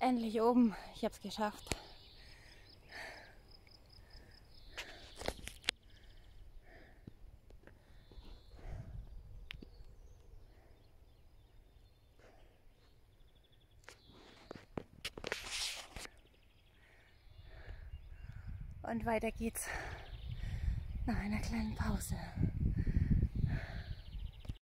Endlich oben. Ich habe es geschafft. Und weiter geht's nach einer kleinen Pause.